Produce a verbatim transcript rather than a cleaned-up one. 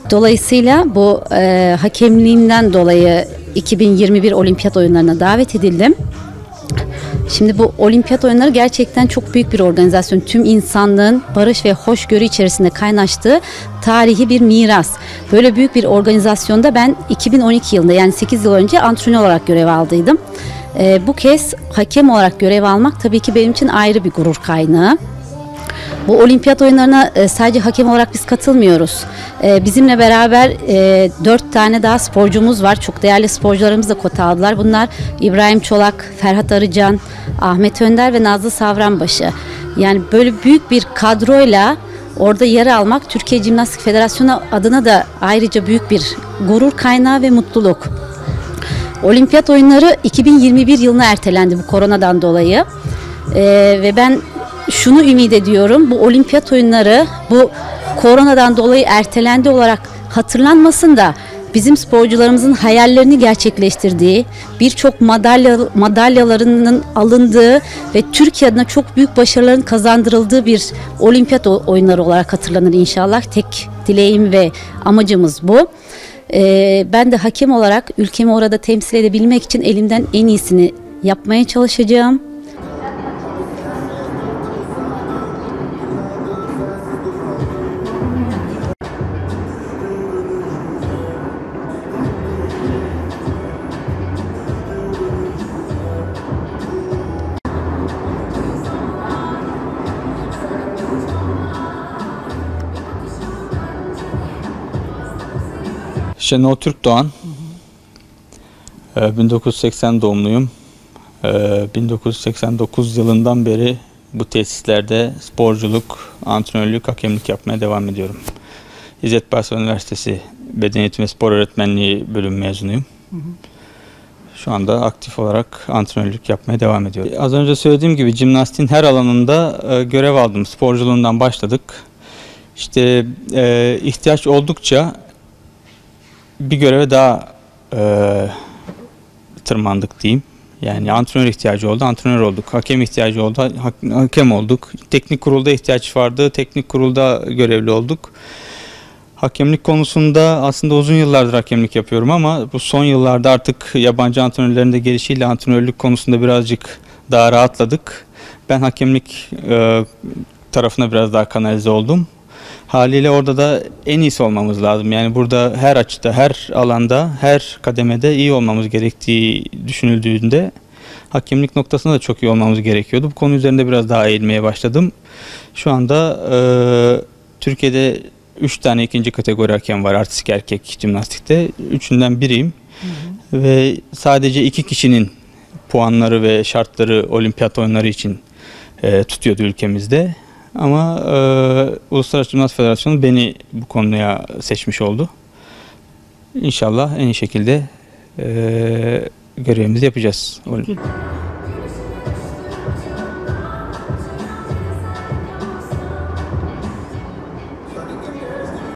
Dolayısıyla bu e, hakemliğinden dolayı iki bin yirmi bir Olimpiyat Oyunları'na davet edildim. Şimdi bu Olimpiyat Oyunları gerçekten çok büyük bir organizasyon. Tüm insanlığın barış ve hoşgörü içerisinde kaynaştığı tarihi bir miras. Böyle büyük bir organizasyonda ben iki bin on iki yılında, yani sekiz yıl önce antrenör olarak görev aldıydım. Ee, bu kez hakem olarak görev almak tabii ki benim için ayrı bir gurur kaynağı. Bu olimpiyat oyunlarına e, sadece hakem olarak biz katılmıyoruz. E, bizimle beraber e, dört tane daha sporcumuz var. Çok değerli sporcularımız da kota aldılar. Bunlar İbrahim Çolak, Ferhat Arıcan, Ahmet Önder ve Nazlı Savranbaşı. Yani böyle büyük bir kadroyla orada yer almak Türkiye Jimnastik Federasyonu adına da ayrıca büyük bir gurur kaynağı ve mutluluk. Olimpiyat oyunları iki bin yirmi bir yılına ertelendi bu koronadan dolayı. E, ve ben şunu ümit ediyorum, bu olimpiyat oyunları bu koronadan dolayı ertelendi olarak hatırlanmasın da bizim sporcularımızın hayallerini gerçekleştirdiği, birçok madalya, madalyalarının alındığı ve Türkiye adına çok büyük başarıların kazandırıldığı bir olimpiyat oyunları olarak hatırlanır inşallah. Tek dileğim ve amacımız bu. Ee, ben de hakem olarak ülkemi orada temsil edebilmek için elimden en iyisini yapmaya çalışacağım. Şenol Türkdoğan, hı hı. bin dokuz yüz seksen doğumluyum. bin dokuz yüz seksen dokuz yılından beri bu tesislerde sporculuk, antrenörlük, hakemlik yapmaya devam ediyorum. İzzet Baysal Üniversitesi Beden Eğitimi ve Spor Öğretmenliği bölüm mezunuyum. Hı hı. Şu anda aktif olarak antrenörlük yapmaya devam ediyorum. Az önce söylediğim gibi jimnastiğin her alanında görev aldım. Sporculuğundan başladık. İşte e, ihtiyaç oldukça bir göreve daha e, tırmandık diyeyim. Yani antrenör ihtiyacı oldu, antrenör olduk. Hakem ihtiyacı oldu, ha hakem olduk. Teknik kurulda ihtiyaç vardı, teknik kurulda görevli olduk. Hakemlik konusunda aslında uzun yıllardır hakemlik yapıyorum ama bu son yıllarda artık yabancı antrenörlerin de gelişiyle antrenörlük konusunda birazcık daha rahatladık. Ben hakemlik e, tarafına biraz daha kanalize oldum. Haliyle orada da en iyisi olmamız lazım. Yani burada her açıda, her alanda, her kademede iyi olmamız gerektiği düşünüldüğünde hakemlik noktasında da çok iyi olmamız gerekiyordu. Bu konu üzerinde biraz daha eğilmeye başladım. Şu anda e, Türkiye'de üç tane ikinci kategori hakem var artistik erkek jimnastikte. Üçünden biriyim. Hı hı. Ve sadece iki kişinin puanları ve şartları olimpiyat oyunları için e, tutuyordu ülkemizde. Ama e, Uluslararası Jimnastik Federasyonu beni bu konuya seçmiş oldu. İnşallah en iyi şekilde e, görevimizi yapacağız. Peki.